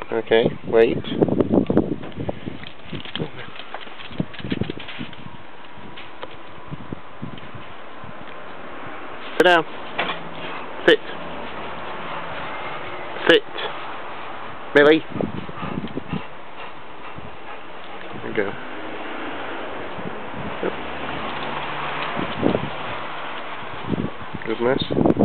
Okay, wait. Sit down. Sit. Sit. Millie. There you go. Yep. Good mess.